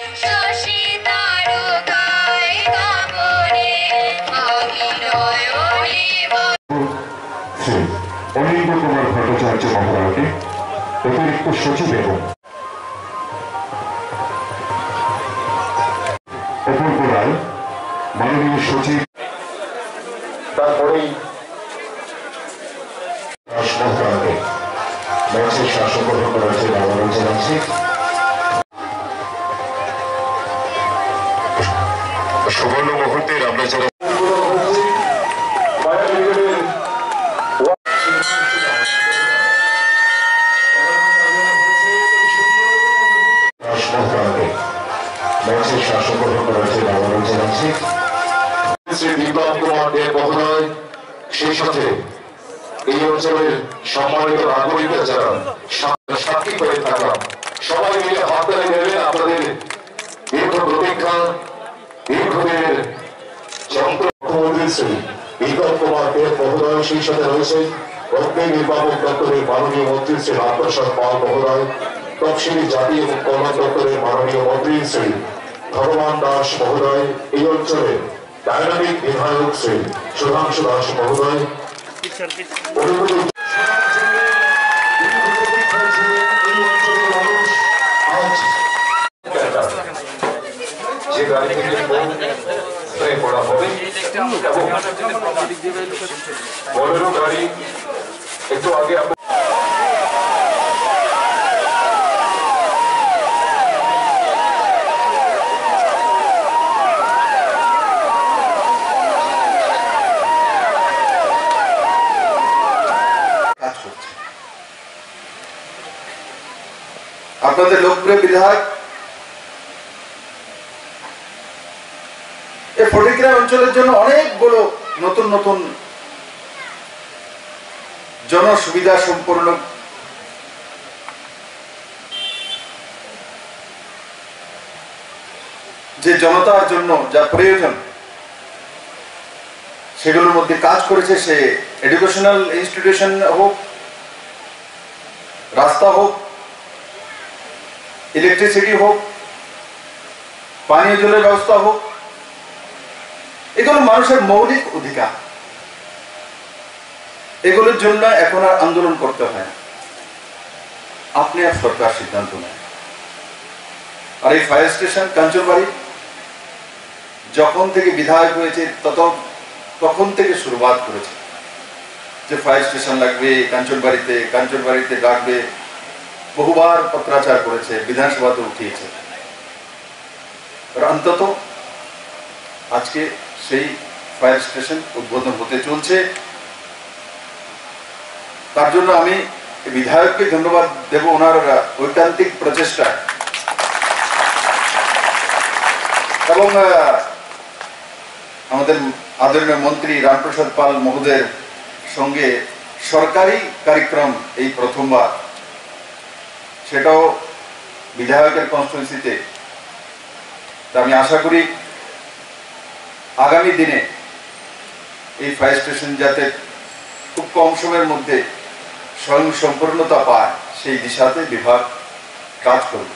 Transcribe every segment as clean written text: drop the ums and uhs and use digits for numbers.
অনিন্দ্য কুমার ভট্টাচার্য মহোদয়কে অতিরিক্ত সচিব এবং অপূর্ব রায় মাননীয় সচিব, তারপরেই মহোদয়কে মঞ্চের শাসন গ্রহণ করার জন্য অনুরোধ জানাচ্ছি। সুবর্ণ মুহূর্তের আমরা যারা মঞ্চের শাসন গ্রহণ করার জন্য অনুরোধ জানাচ্ছি। শ্রী বিপ্লব কুমার দেব মহোদয়, সেই সাথে এই অঞ্চলের সম্মানিত নাগরিকরা যারা সাক্ষী করে থাকলাম, সবাই মিলে হাততালি দেবেন। আপনাদের দীর্ঘ প্রতীক্ষা, দীর্ঘদিনের যন্ত্র মুখ্যমন্ত্রী শ্রী বিপ্লব কুমার দেব মহোদয়, সেই সাথে রয়েছেন অগ্নি নির্বাপক দপ্তরের মাননীয় মন্ত্রী শ্রী রামপ্রসাদ পাল মহোদয়, তফসিলি জাতি এবং কল্যাণ দপ্তরের মাননীয় মন্ত্রী শ্রী ভগবান দাস মহোদয়, এই অঞ্চলের ডায়নামিক বিধায়ক শ্রী সুধাংশু দাস মহোদয়, যে গাড়ি থেকে স্প্রে করা হবে এবং বলেরো গাড়ি একটু আগে আপনাদের লোকপ্রিয় বিধায়ক এই ফটিকরা অঞ্চলের জন্য অনেকগুলো নতুন নতুন জনসুবিধা সম্পন্ন যে জনতার জন্য যা প্রয়োজন সেগুলোর মধ্যে কাজ করেছে। সে এডুকেশনাল ইনস্টিটিউশন হোক, রাস্তা হোক, ইলেকট্রিসিটি হোক, পানীয় জলের ব্যবস্থা হোক, এগুলো মানুষের মৌলিক অধিকার। এগুলোর জন্য এখন আর আন্দোলন করতে হয় না, আপনি আর সরকার সিদ্ধান্ত নেয়। আর এই ফায়ার স্টেশন কাঞ্চনবাড়ি যখন থেকে বিধায়ক হয়েছে তখন থেকে শুরুয়াত করেছে যে ফায়ার স্টেশন লাগবে কাঞ্চনবাড়িতে, কাঞ্চনবাড়িতে ডাকবে, বহুবার পত্রাচার করেছে, বিধানসভাতে উঠিয়েছে। অন্তত আজকে সেই ফায়ার স্টেশন উদ্বোধন হতে চলছে। তার জন্য আমি বিধায়ককে ধন্যবাদ দেব ওনার ঐকান্তিক প্রচেষ্টা এবং আমাদের আদরণীয় মন্ত্রী রামপ্রসাদ পাল মহোদয়ের সঙ্গে সরকারি কার্যক্রম এই প্রথমবার, সেটাও বিধায়কের কনস্টিটুয়েন্সিতে। আমি আশা করি আগামী দিনে এই ফায়ার স্টেশন যাতে খুব কম সময়ের মধ্যে স্বয়ং সম্পূর্ণতা পায় সেই দিশাতে বিভাগ কাজ করবে।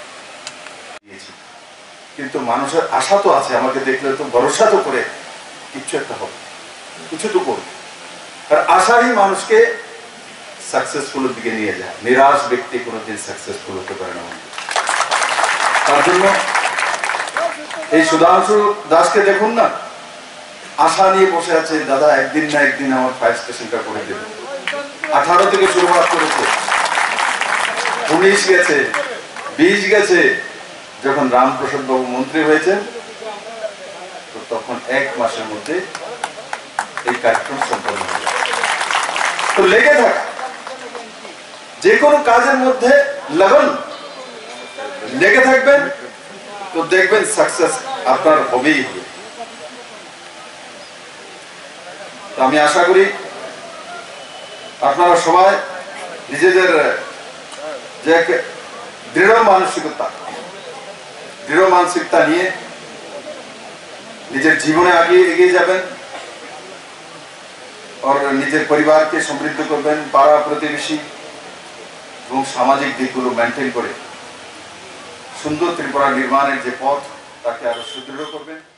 কিন্তু মানুষের আশা তো আছে, আমাকে দেখলে তো ভরসা তো করে কিছু একটা হবে, কিছু তো করবে। আর আশাই মানুষকে সাকসেসফুলের দিকে নিয়ে যায়। নিরাশ ব্যক্তি কোনোদিন সাকসেসফুল হতে পারে না। তার জন্য এই সুধাংশু দাসকে দেখুন না, আশা নিয়ে বসে আছে, দাদা একদিন না একদিন আমার ফায়ার স্টেশনটা করে দেবে। 18 থেকে শুরুয়াত করেছে, 19 গেছে, 20 গেছে। যখন রামপ্রসাদ বাবু মন্ত্রী হয়েছেন তো তখন 1 মাসের মধ্যে এই কার্যক্রম সম্পন্ন হয়ে যায়। তো লেগে থাকা, যে কোনো কাজের মধ্যে লগন লেগে থাকবেন তো দেখবেন সাকসেস আপনার হবেই হবে। তো আমি আশা করি আপনারা সবাই নিজেদের যে দৃঢ় মানসিকতা নিয়ে নিজের জীবনে এগিয়ে যাবেন আর নিজের পরিবারকে সমৃদ্ধ করবেন, পাড়া প্রতিবেশী এবং সামাজিক দিকগুলো মেনটেন করে সুন্দর ত্রিপুরা নির্মাণের যে পথ তাকে আরো সুদৃঢ় করবেন।